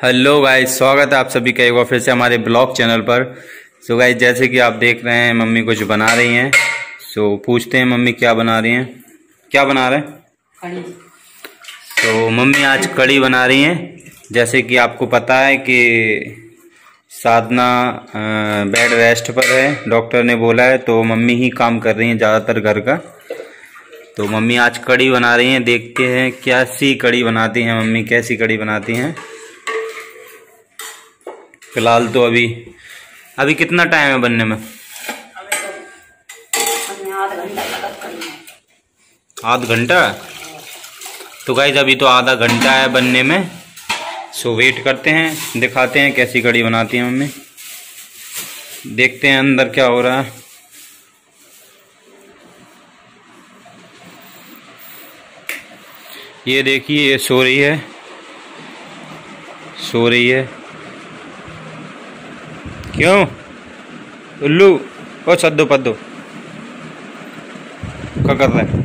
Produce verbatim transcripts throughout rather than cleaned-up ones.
Hello guys, स्वागत है आप सभी का एक बार फिर से हमारे ब्लॉग चैनल पर। सो गाइस, जैसे कि आप देख रहे हैं मम्मी कुछ बना रही हैं। सो पूछते हैं मम्मी क्या बना रही हैं, क्या बना रहे हैं। कड़ी। तो मम्मी आज कड़ी बना रही हैं। जैसे कि आपको पता है कि साधना बेड रेस्ट पर है, डॉक्टर ने बोला है, तो मम्मी ही काम कर रही हैं ज़्यादातर घर का। तो मम्मी आज कड़ी बना रही हैं, देखते हैं कैसी कड़ी बनाती हैं मम्मी, कैसी कड़ी बनाती हैं। फिलहाल तो अभी अभी कितना टाइम है बनने में? आध घंटा। तो गाइस अभी तो आधा घंटा है बनने में। सो वेट करते हैं, दिखाते हैं कैसी कड़ी बनाती हैं मम्मी। देखते हैं अंदर क्या हो रहा है। ये देखिए, ये सो रही है सो रही है क्यों उल्लू? ओ सद्दो पद्दो क्या कर रहा है?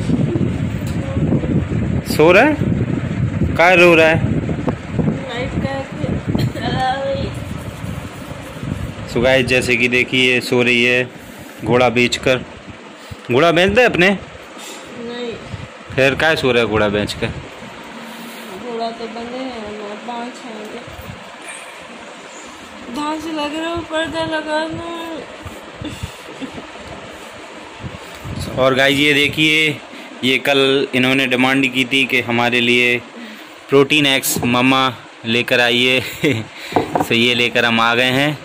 सो रहा है? क्या रो रहा है? सो गाइस, जैसे कि देखिए सो रही है घोड़ा बेचकर। घोड़ा बेच दे अपने? नहीं। फिर क्या सो रहा है घोड़ा बेच कर? घोड़ा तो बंधे हैं, बांस हैं, धांस लग रहा है, पर्दा लगाना। और गाइस ये देखिए, ये कल इन्होंने डिमांड की थी कि हमारे लिए प्रोटीन एक्स मम्मा लेकर आइए। तो ये लेकर हम आ गए हैं।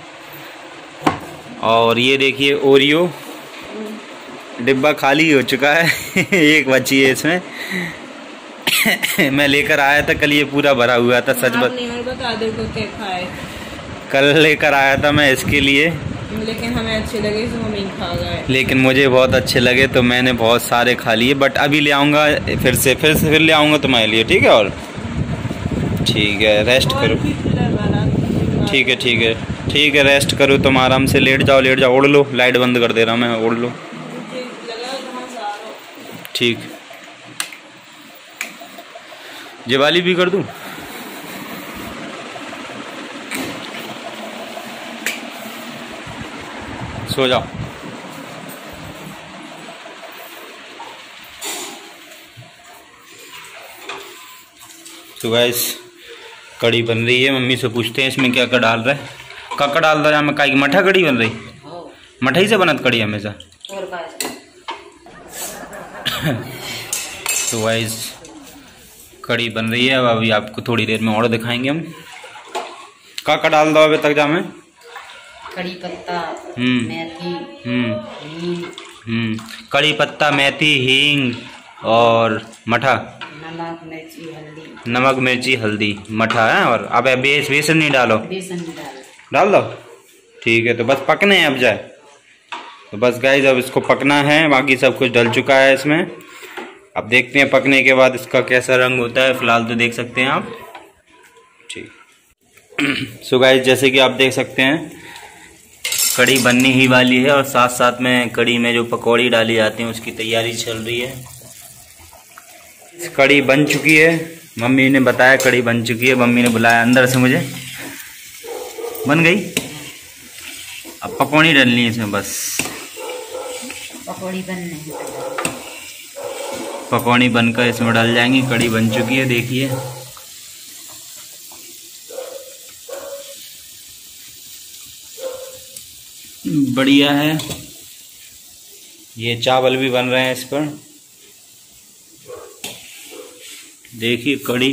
और ये देखिए ओरियो डिब्बा खाली हो चुका है। एक बची है इसमें। मैं लेकर आया था कल, ये पूरा भरा हुआ था। सच बत बता दो को क्या खाए। कल लेकर आया था मैं इसके लिए, लेकिन हमें अच्छे लगे तो मम्मी खा गए। लेकिन मुझे बहुत अच्छे लगे तो मैंने बहुत सारे खा लिए। बट अभी ले आऊँगा फिर से फिर से फिर ले आऊँगा तुम्हारे लिए, ठीक है? और ठीक है, रेस्ट करो। ठीक है ठीक है ठीक है रेस्ट करो तुम, आराम से लेट जाओ लेट जाओ। ओढ़ लो, लाइट बंद कर दे रहा हूँ मैं, ओढ़ लो। ठीक, दिवाली भी कर दूँ? सो जाओ। तो गाइस कड़ी बन रही है, मम्मी से पूछते हैं इसमें क्या क्या डाल रहा है। क्या डाल रहा है मैं? काई मठा कड़ी बन रही? मठा ही से बनत कड़ी हमेशा। तो गाइस कड़ी बन रही है, अब अभी आपको थोड़ी देर में और दिखाएंगे हम। क्या क्या डाल दो अभी तक जा में? कड़ी पत्ता, हम्म मेथी, हम्म हींग, हम्म कड़ी पत्ता, मेथी, हींग और मठा। नमक मिर्ची हल्दी। नमक मिर्ची हल्दी मठा है। और अब बेस बेसन नहीं डालो? बेसन भी डाल डाल दो। ठीक है, तो बस पकने हैं अब जाए। तो बस गाइस अब इसको पकना है, बाकी सब कुछ डल चुका है इसमें। अब देखते हैं पकने के बाद इसका कैसा रंग होता है। फिलहाल तो देख सकते हैं आप। ठीक। सो गाइस, जैसे कि आप देख सकते हैं कड़ी बनने ही वाली है, और साथ साथ में कड़ी में जो पकौड़ी डाली जाती हैं उसकी तैयारी चल रही है। कड़ी बन चुकी है, मम्मी ने बताया कड़ी बन चुकी है। मम्मी ने बुलाया अंदर से मुझे, बन गई। अब पकौड़ी डालनी है इसमें, बस पकौड़ी बनने पकौड़ी बनकर इसमें डाल जाएंगी। कड़ी बन चुकी है, देखिए। बढ़िया है। ये चावल भी बन रहे हैं इस पर, देखिए। कड़ी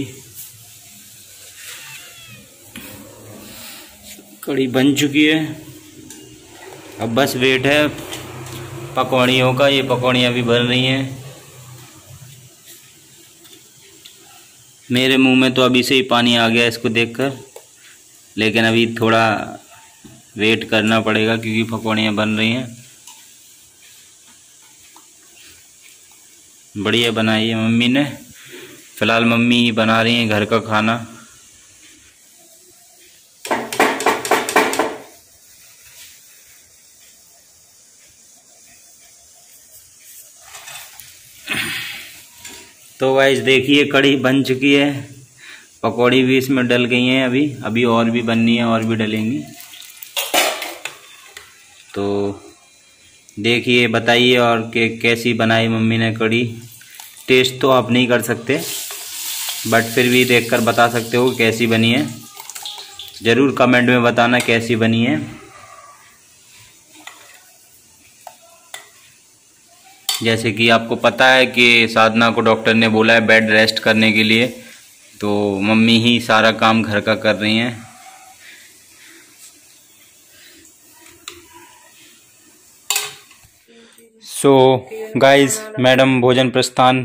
कड़ी बन चुकी है, अब बस वेट है पकौड़ियों का। ये पकौड़ियाँ भी बन रही हैं। मेरे मुंह में तो अभी से ही पानी आ गया इसको देखकर, लेकिन अभी थोड़ा वेट करना पड़ेगा क्योंकि पकौड़ियाँ बन रही हैं। बढ़िया बनाई है मम्मी ने। फिलहाल मम्मी ही बना रही हैं घर का खाना। तो गाइस देखिए कड़ी बन चुकी है, पकौड़ी भी इसमें डल गई हैं अभी अभी और भी बननी है और भी डलेंगी। तो देखिए बताइए और कि कैसी बनाई मम्मी ने कड़ी। टेस्ट तो आप नहीं कर सकते बट फिर भी देखकर बता सकते हो कैसी बनी है। ज़रूर कमेंट में बताना कैसी बनी है। जैसे कि आपको पता है कि साधना को डॉक्टर ने बोला है बेड रेस्ट करने के लिए, तो मम्मी ही सारा काम घर का कर रही हैं। सो गाइस मैडम भोजन प्रस्थान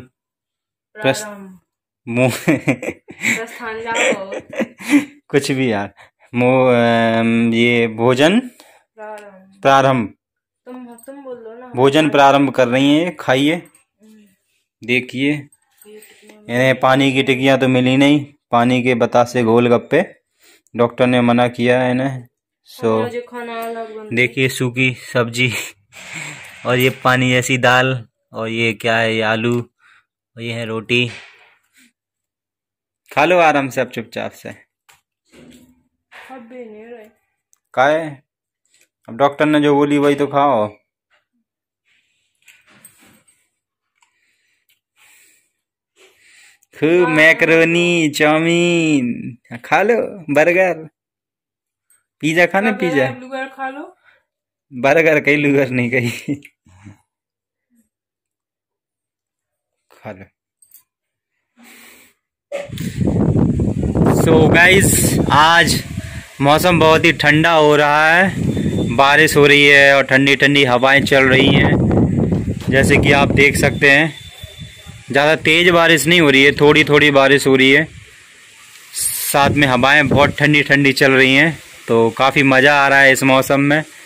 मुँह प्रस्थान जाओ कुछ भी यार मो ये भोजन प्रारंभ तुम तुम बोल लो ना। भोजन प्रारंभ कर रही हैं। खाइए देखिए। इन्हें पानी की टिकियाँ तो मिली नहीं, पानी के बतासे गोलगप्पे डॉक्टर ने मना किया है इन्हें। सो देखिए सूखी सब्जी और ये पानी जैसी दाल और ये क्या है, ये आलू और ये है रोटी। खा लो आराम से अब चुपचाप से। का है अब डॉक्टर ने जो बोली वही तो खाओ। खूब मैकरोनी चाउमीन खा लो, बर्गर पिज्जा खाना, पिज्जा खा लो। बर्गर कहीं लुगर नहीं कही खा लो। सो गाइस आज मौसम बहुत ही ठंडा हो रहा है, बारिश हो रही है और ठंडी ठंडी हवाएं चल रही हैं। जैसे कि आप देख सकते हैं ज़्यादा तेज़ बारिश नहीं हो रही है, थोड़ी थोड़ी बारिश हो रही है, साथ में हवाएं बहुत ठंडी ठंडी चल रही हैं। तो काफ़ी मज़ा आ रहा है इस मौसम में।